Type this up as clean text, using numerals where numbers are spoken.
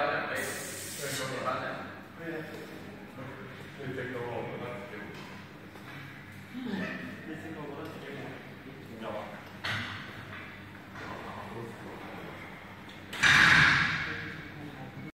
2倍说点发展。对呀。这个我们那。这个我们那。你知道吧？